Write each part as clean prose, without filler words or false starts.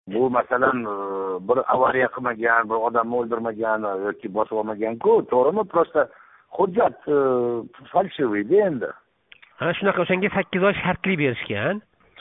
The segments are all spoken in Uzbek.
bu masalan bir avariya qilmagan, bir odamni o'ldirmagan yoki bosib olmagan-ku, to'g'rimi? Prosta hujjat falshivoyda endi. Ha, shunaqa o'shanga 8 oy shartli berishgan.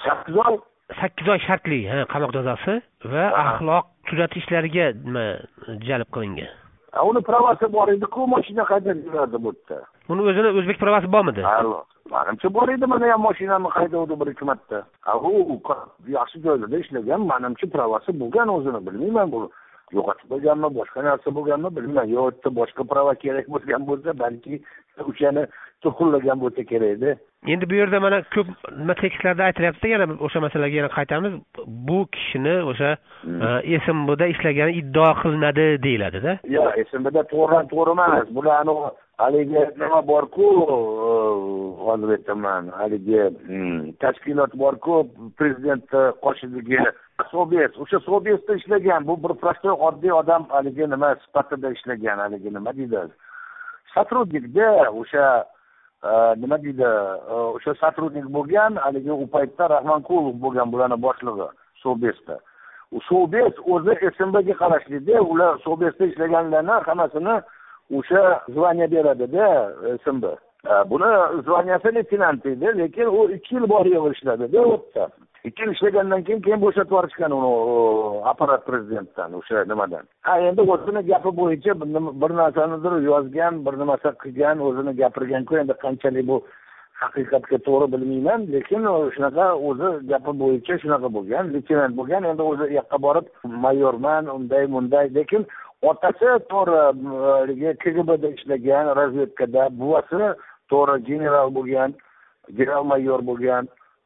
8 oy shartli, qamoq jazosi va axloq tuzatish ishlariga nima jalb qilingan. Uni pravasi bor edi-ku, mashina haydab yurardi bu yerda. Uni o'zini o'zbek pravasi bormidi? Manimcha bor edi, mana ham mashinani haydovdi bir-ikki marta. U yaxshi joylarda ishlagan, manimcha pravasi bo'lgan, o'zini bilmayman bu. Yo'qotib bo'lganmi, boshqa narsa bo'lganmi bilmayman. Yo'qda boshqa prava kerak bo'lgan bo'lsa, balki o'shani to'g'rilagan bo'lsa kerak-da. Endi bu yerda mana ko'p nima tekstlarda aytilyapti, yana o'sha masalaga yana qaytamiz. Bu kishini o'sha SMBda ishlagani iddao qilinadi deyiladi-da. Yo'q, SMBda to'g'ri emas. Bularni haligi nima bor-ku, hozir aytaman, haligi tashkilot bor-ku, prezident qoshidagi o'sha Sobesda ishlagan, bu bir prostoy oddiy odam haligi nima sifatida ishlagan, haligi nima deydi? Сотрудникda o'sha nima deydi? O'sha сотрудник bo'lgan, haligi u paytda Rahmonqulov bo'lgan bularning boshlig'i Sobesda. U Sobes o'zi SMBga qarashli-da, ular Sobesda ishlaganlarni hammasini o'sha zvaniya beradi-da, SMB. Buni zvaniyasi leytenant edi, lekin u 2 yil bor ishladi-da, o'tda. 2 yil ishlagandan keyin bo'shatib yuborishgan uni apparat prezidentdan, o'sha nimadan. Endi o'zini gapi bo'yicha bir narsanidir yozgan, bir narsa qilgan, o'zini gapirgan-ku, endi qanchalik bu haqiqatga to'g'ri bilmayman, lekin shunaqa o'zi gapi bo'yicha shunaqa bo'lgan, leytenant bo'lgan, endi o'zi u yoqqa borib mayorman, unday, lekin otasi to'g'ri KGBda ishlagan, razvedkada, buvasi to'g'ri general bo'lgan, general mayor bo'lgan,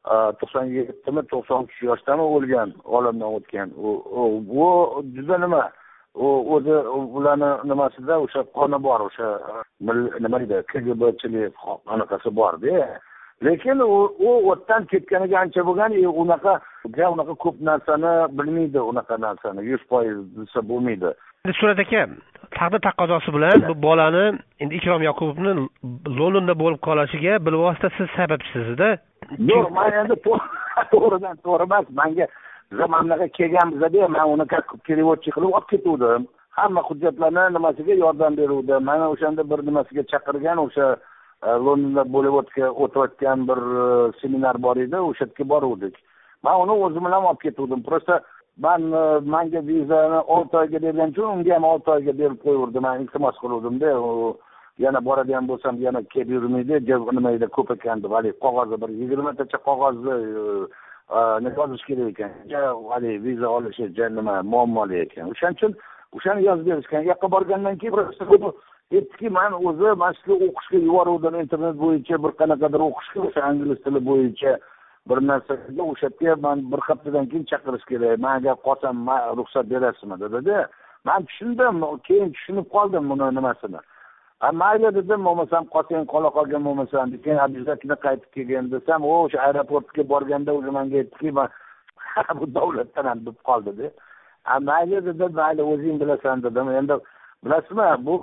97-93 yoshdami o'lgan, olamdan o'tgan. U juda nima? O'zi ularni nimasida o'sha qoni bor, o'sha nima deydi, KGBchilik qanaqasi bor-da. Lekin u o'tdan ketganiga ancha bo'lgan, unaqa ko'p narsani bilmaydi, unaqa narsani 100% bilsa bo'lmaydi. Endi Surat aka, taqdir taqozosi bilan bu bolani endi Ikrom Yoqubovni Londonda bo'lib qolishiga bilvosita siz sababchisiz-da. Yo'q, men endi to'g'ridan to'g'ri emas. Menga zamonlarga kelganmiz-da, men uni переводчик qilib olib ketuvdim. Hamma hujjatlarni nimasiga yordam beruvdim. Mana o'shanda bir nimasiga chaqirgan, o'sha Londonda bo'lib o'tayotgan bir seminar bor edi, o'sha yerga boruvdik. Men uni o'zim bilan olib ketuvdim. Prosta menga vizani 6 oyga bergan uchun unga ham 6 oyga berib qo'yurdim. Men iltimos qiluvdim-da, yana boradigan bo'lsam yana kelib yurmaydi, nima edi, ko'p ekan deb, hali qog'ozi bir 20 tacha qog'ozni yozish kerak ekan. Hali viza olishi nima muammoli ekan. O'shaning uchun o'shani yozib berishgan. Yoqqa borgandan keyin aytdiki, men o'zi masjidga o'qishga yuboruvdim, internet bo'yicha bir qanaqadir o'qishga, o'sha ingliz tili bo'yicha bir narsaga o'sha yerga men bir haftadan keyin chaqirish kerak. Menga qolsam, ruxsat berasizmi dedi. Men tushundim, keyin tushunib qoldim buni nimasini. Mayli dedim, bo'lmasam qolsang qola qolgan bo'lmasam, keyin обязательно qaytib kelgan desam, o'sha aeroportga borganda o'zi menga aytdiki, bu davlatdan ham deb qoldi-da. Mayli dedim, mayli o'zing bilasan dedim. Endi bilasizmi, bu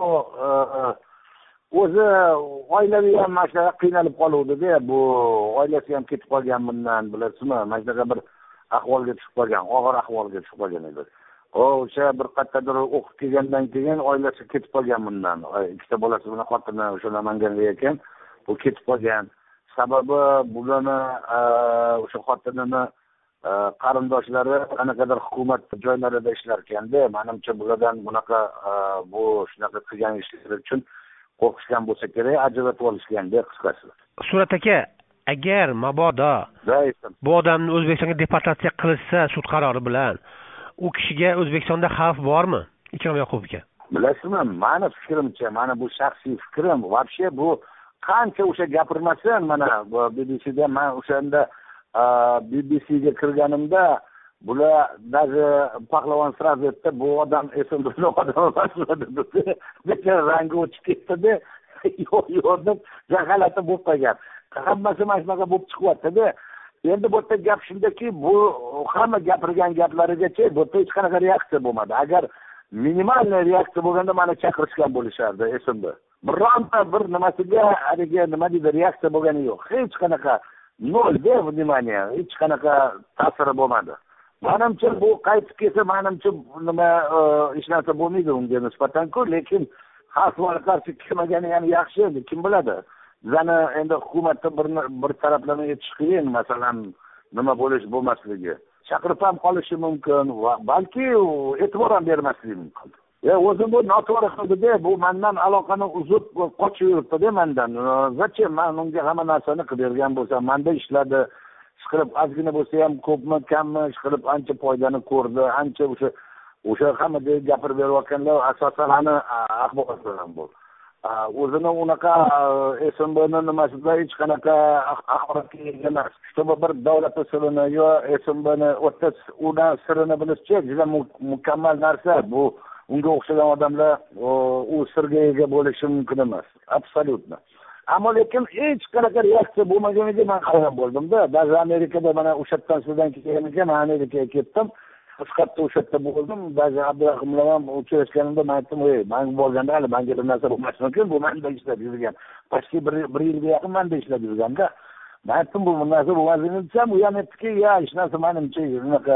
o'zi oilaviy ham mashaqa qiynalib qoluvdi-da, bu oilasi ham ketib qolgan bundan, bilasizmi, mashaqa bir ahvolga tushib qolgan, og'ir ahvolga tushib qolgan edi. O'sha bir qattiqdir o'qib kelgandan keyin oilasi ketib qolgan bundan. Ikkita bolasi bilan xotini o'sha Namanganda ekan, bu ketib qolgan. Sababi bularni o'sha xotinini qarindoshlari qanaqadir hukumat joylarida ishlar ekanda, menimcha bulardan bunaqa bu shunaqa qilgan ishlar uchun qo'rqishgan bo'lsa kerak, ajratib olishganda qisqasi. Surat aka, agar mabodo bu odamni O'zbekistonga deportatsiya qilishsa sud qarori bilan, u kishiga O'zbekistonda xavf bormi? Ikrom Yoqubovga. Bilasizmi, meni fikrimcha, mana bu shaxsiy fikrim, вообще bu qancha o'sha gapirmasin, mana BBCda men o'shanda BBCga kirganimda bular даже Pahlavon сразу aytdi, bu odam esimda odam emas dedi. Bechora rangi o'chib ketdi-da, yo'q deb g'alati bo'lib qolgan. Hammasi mana shunaqa bo'lib chiqyapti-da. Endi bu yerda gap shundaki, bu hamma gapirgan gaplarigacha bu yerda hech qanaqa reaksiya bo'lmadi. Agar minimalniy reaksiya bo'lganda meni chaqirishgan bo'lishardi esimda. Bironta bir nimasiga haligi nima deydi, reaksiya bo'lgani yo'q. Hech qanaqa nol de vнимание, hech qanaqa ta'siri bo'lmadi. manimcha bu qaytib kelsa manimcha nima hech narsa bo'lmaydi unga nisbatan-ku, lekin xalq qarshi kelmagani ham yaxshi edi, kim biladi. Bizani endi hukumatda bir taraflama etish qiyin, masalan, nima bo'lish bo'lmasligi. Chaqirib ham qolishi mumkin va balki e'tibor ham bermasligi mumkin. O'zim bu noto'g'ri qildi-da, bu mendan aloqani uzib qochib yuribdi-da mendan. Zachем men unga hamma narsani qilib bergan bo'lsam, menda ishladi, ishqilib ozgina bo'lsa ham ko'pmi, kammi ishqilib ancha foydani ko'rdi, ancha o'sha hammaga gapirib berayotganlar asosan ana axborot bilan bo'ldi. O'zini unaqa SMBni nimasida hech qanaqa axborotga ega emas. Чтобы bir davlat sirini yo SMBni o'rta una sirini bilishchi juda mukammal narsa. Bu unga o'xshagan odamlar u sirga ega bo'lishi mumkin emas. Absolutno. Ammo lekin hech qanaqa reaksiya bo'lmaganiga men hayron bo'ldim-da. Ba'zi Amerikada mana o'sha yerdan sizdan kelganiga men Amerikaga ketdim. Faqatda o'sha yerda bo'ldim. Ba'zi Abdurahim bilan ham uchrashganimda men aytdim, men bo'lganda hali menga bir narsa bo'lmasin mumkin, bu menda ishlab yurgan. Почти bir yilga yaqin menda ishlab yurganda. Men aytdim, bu narsa bo'lmasligini desam, u ham aytdiki, hech narsa menimcha unaqa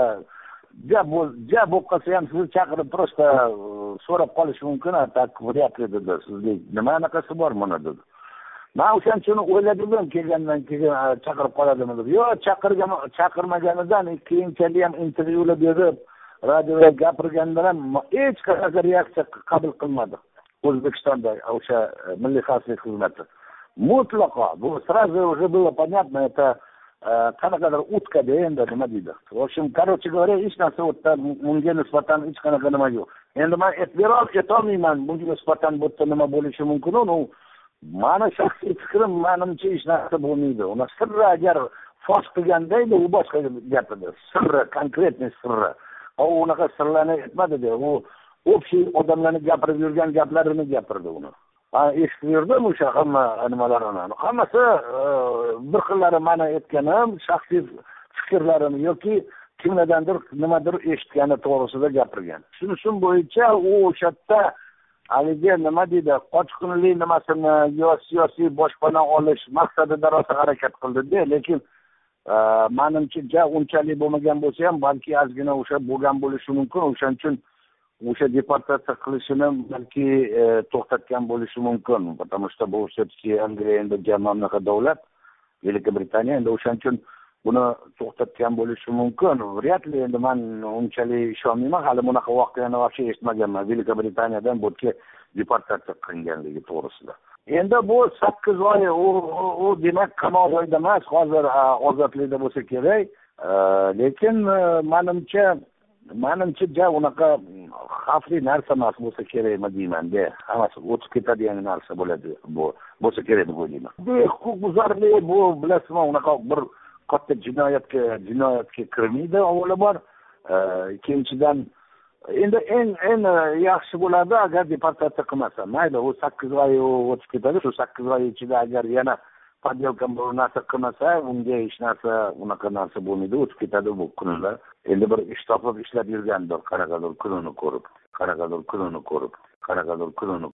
gap bo'lib qolsa ham sizni chaqirib просто so'rab qolish mumkin, так вряд ли dedi. Sizga nima anaqasi bor mana dedi. Men o'shanchani o'yladim, kelgandan keyin chaqirib qoladimi deb. Yo'q, chaqirmaganidan keyinchalik ham intervyular berib, radioda gapirganda ham hech qanaqa reaksiya qabul qilmadi. O'zbekistonda o'sha Milliy xavfsizlik xizmati. Mutlaqo. Bu сразу уже было понятно, это qanaqadir utkada endi nima deydi. В общем, короче говоря, hech narsa o'tda bunga nisbatan hech qanaqa nima yo'q. Endi men aytolmayman bunga nisbatan bu yerda nima bo'lishi mumkin. U mani shaxsiy fikrim, menimcha hech narsa bo'lmaydi. Uni sirri agar fosh qilganda edi, u boshqa gap edi. Sirri, konkretniy sirri. U unaqa sirlarni aytmadi-da. U общий odamlarni gapirib yurgan gaplarini gapirdi uni. Eshitib yurdim o'sha hamma nimalarni. Hammasi bir xillari meni aytganim, shaxsiy fikrlarim yoki kimlardandir nimadir eshitgani to'g'risida gapirgan. Shunisi bo'yicha u o'sha yerda haligi nima deydi, qochqinlik nimasini yo siyosiy boshpana olish maqsadida rosa harakat qildi-da, lekin menimcha unchalik bo'lmagan bo'lsa ham balki ozgina o'sha bo'lgan bo'lishi mumkin. O'shaning uchun o'sha deportatsiya qilishini balki to'xtatgan bo'lishi mumkin. Потому что bu все-таки Angliya endi jamomnaqa davlat, Velикобритания endi o'shaning uchun buni to'xtatgan bo'lishi mumkin. Вряд ли endi men unchalik ishonmayman, hali bunaqa voqeani вообще eshitmaganman. Velикобритaniyadan bu yerga deportatsiya qilinganligi to'g'risida. Endi bu 8 oy u demak qamoq joyida emas, hozir ozodlikda bo'lsa kerak. Lekin menimcha unaqa xavfli narsa emas bo'lsa kerakmi deyman-da. Hammasi o'tib ketadigan narsa bo'lsa kerak deb o'ylayman. Huquqbuzarlik bu bilasizmi, unaqa bir katta jinoyatga kirmaydi, avvalambor. Ikkinchidan endi eng yaxshi bo'ladi agar deportatsiya qilmasa. Mayli, u 8 oy o'tib ketadi. Shu 8 oy ichida agar yana подделка bir narsa qilmasa, unga hech narsa unaqa narsa bo'lmaydi, o'tib ketadi bu kunlar. Endi bir ish topib ishlab yurgandir, qanaqadir kunini ko'rib.